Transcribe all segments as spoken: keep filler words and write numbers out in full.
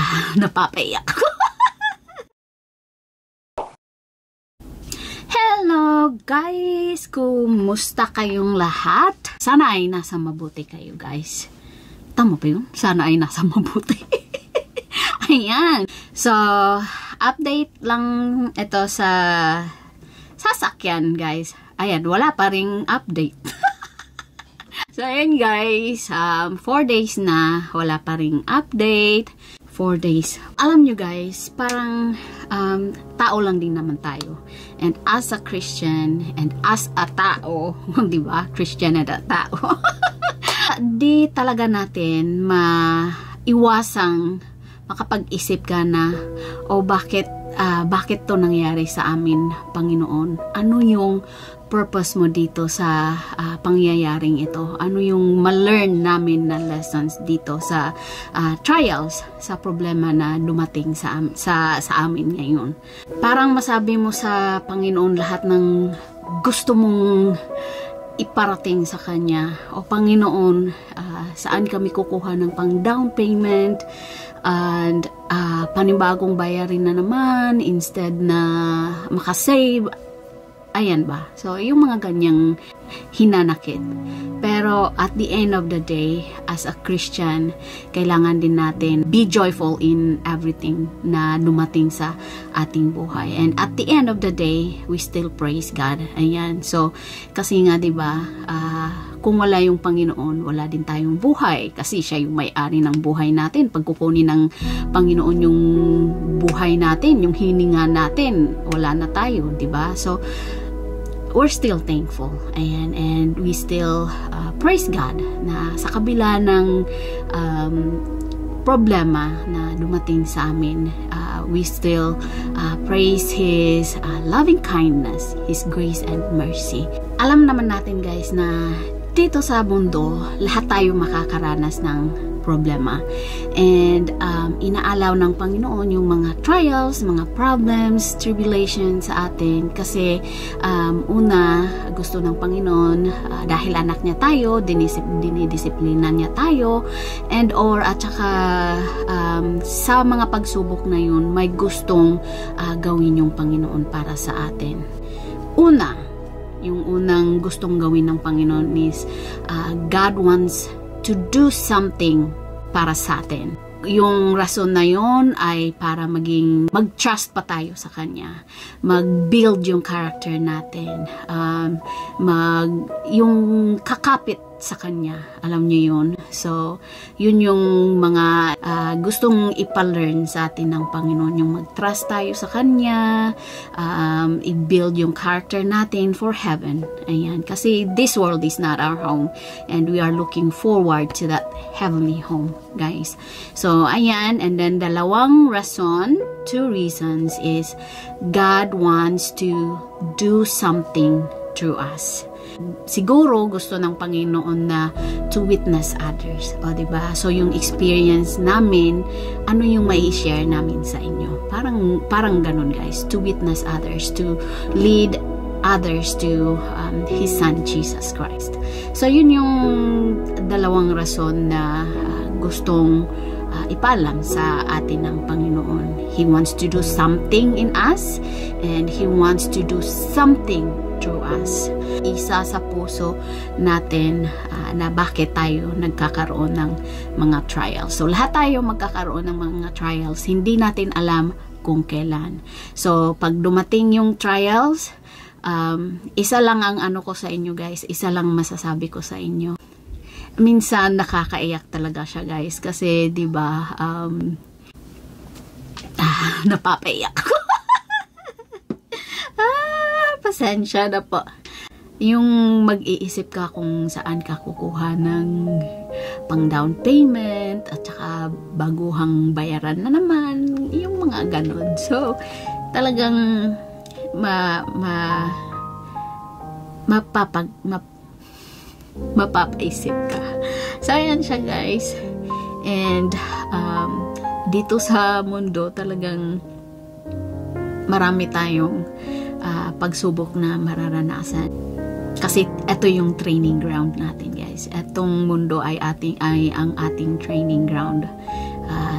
Ah, napapaiyak ako. Hello guys! Kumusta kayong lahat? Sana ay nasa mabuti kayo guys. Tama ba yun? Sana ay nasa mabuti. Ayan. So, update lang ito sa sasakyan guys. Ayan, wala pa ring update. So, ayan guys. Um, four days na wala pa ring update. Four days. Alam nyo guys, parang um, tao lang din naman tayo. And as a Christian, and as a tao, di ba? Christian and a tao. Di talaga natin maiwasang makapag-isip ka na, o oh, bakit, uh, bakit to nangyari sa amin, Panginoon? Ano yung purpose mo dito sa uh, pangyayaring ito? Ano yung ma-learn namin na lessons dito sa uh, trials, sa problema na dumating sa, sa, sa amin ngayon? Parang masabi mo sa Panginoon lahat ng gusto mong iparating sa Kanya. O Panginoon, uh, saan kami kukuha ng pang down payment and uh, panibagong bayarin na naman instead na makasave. Ayan ba? So, yung mga ganyang hinanakit. Pero, at the end of the day, as a Christian, kailangan din natin be joyful in everything na dumating sa ating buhay. And at the end of the day, we still praise God. Ayan. So, kasi nga, diba, uh, kung wala yung Panginoon, wala din tayong buhay. Kasi siya yung may-ari ng buhay natin. Pag kukunin ng Panginoon yung buhay natin, yung hininga natin, wala na tayo, diba? So, we're still thankful. Ayan, and we still uh, praise God na sa kabila ng um, problema na dumating sa amin, uh, we still uh, praise His uh, loving kindness, His grace and mercy. Alam naman natin guys na dito sa mundo, lahat tayo makakaranas ng problema. And um, inaalaw ng Panginoon yung mga trials, mga problems, tribulations sa atin. Kasi um, una, gusto ng Panginoon, uh, dahil anak niya tayo, dinisip, dinidisiplina niya tayo. And or at saka um, sa mga pagsubok na yun, may gustong uh, gawin yung Panginoon para sa atin. Una, yung unang gustong gawin ng Panginoon is uh, God wants to do something para sa atin. Yung rason na yon ay para maging mag-trust pa tayo sa Kanya. Mag-build yung character natin. Um, mag, yung kakapit sa Kanya. Alam niyo yun? So, yun yung mga uh, gustong ipalearn sa atin ng Panginoon. Yung mag-trust tayo sa Kanya. Um, i-build yung character natin for heaven. Ayan. Kasi this world is not our home. And we are looking forward to that heavenly home, guys. So, ayan. And then, dalawang rason, two reasons is God wants to do something through us. Siguro gusto ng Panginoon na to witness others. O, diba? So, yung experience namin, ano yung mai-share namin sa inyo? Parang, parang ganun, guys. To witness others, to lead others to um, His Son, Jesus Christ. So, yun yung dalawang rason na uh, gustong uh, ipaalam sa atin ng Panginoon. He wants to do something in us, and He wants to do something through us. Isa sa puso natin uh, na bakit tayo nagkakaroon ng mga trials. So, lahat tayo magkakaroon ng mga trials. Hindi natin alam kung kailan. So, pag dumating yung trials, um, isa lang ang ano ko sa inyo guys, isa lang masasabi ko sa inyo. Minsan, nakakaiyak talaga siya guys. Kasi, di ba, um, ah, napapaiyak ako. Pasensya na po. Yung mag-iisip ka kung saan ka kukuha ng pang down payment at saka baguhang bayaran na naman, yung mga ganun. So, talagang ma, ma, mapapag, map, mapapaisip ka. So, ayan siya guys. And, um, dito sa mundo talagang marami tayong Uh, pagsubok na mararanasan. Kasi ito yung training ground natin guys. Etong mundo ay ating ay ang ating training ground. Uh,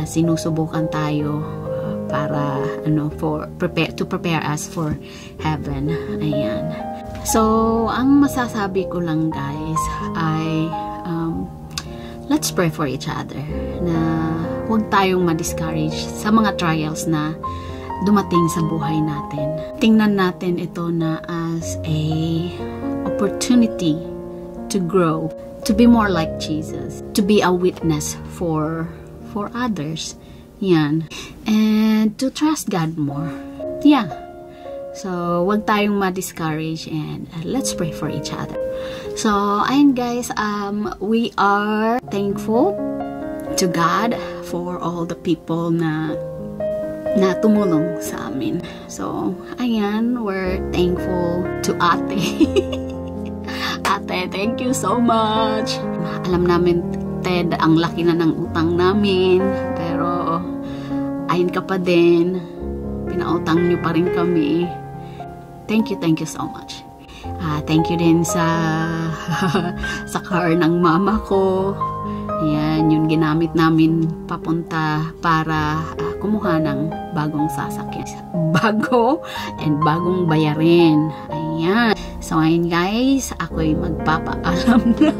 uh, sinusubukan tayo uh, para ano for prepare to prepare us for heaven. Ayan. So, ang masasabi ko lang guys ay um, let's pray for each other na huwag tayong ma-discourage sa mga trials na dumating sa buhay natin. Tingnan natin ito na as a opportunity to grow, to be more like Jesus, to be a witness for for others. Yan. And to trust God more. Yeah. So, wag tayong ma-discourage and uh, let's pray for each other. So, ayun guys, um, we are thankful to God for all the people na na tumulong sa amin. So, ayan, we're thankful to Ate. Ate, thank you so much. Alam namin, Ted, ang laki na ng utang namin, pero ayun ka pa din. Pinautang niyo pa rin kami. Thank you, thank you so much. Uh, thank you din sa sa car ng mama ko. Ayan, yung ginamit namin papunta para uh, kumuha ng bagong sasakyan. Bago and bagong bayarin. Ayan. So, ayun guys, ako'y magpapaalam na.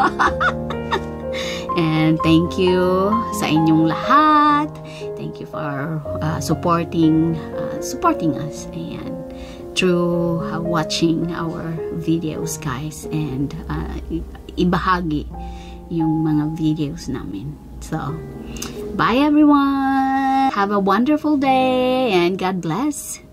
And thank you sa inyong lahat. Thank you for uh, supporting uh, supporting us. Ayan. Through uh, watching our videos guys and uh, ibahagi yung mga videos namin. So, bye everyone! Have a wonderful day and God bless!